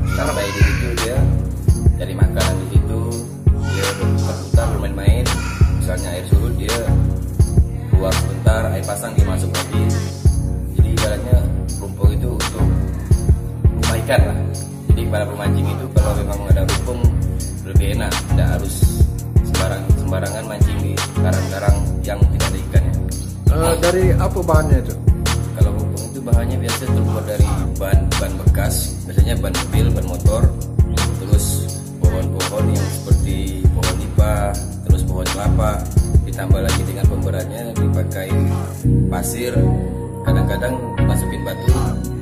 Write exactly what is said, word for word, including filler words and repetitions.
sampai di situ dia cari makanan di situ, dia berputar-putar bermain-main. Misalnya air surut dia keluar sebentar, air pasang dia masuk lagi. Jadi ibaratnya rumpung itu untuk rumah ikan lah. Jadi para pemancing itu kalau memang ada rumpung lebih enak, tidak harus sembarang sembarangan mancing di karang-karang yang tidak ada ikannya. Uh, dari apa bahannya itu? Kalau rumpung itu bahannya biasa terbuat dari ban ban bekas, biasanya ban mobil, ban motor, terus pohon-pohon yang seperti pohon nipah, terus pohon kelapa, ditambah lagi dengan pemberatnya dipakai pasir, kadang-kadang masukin batu,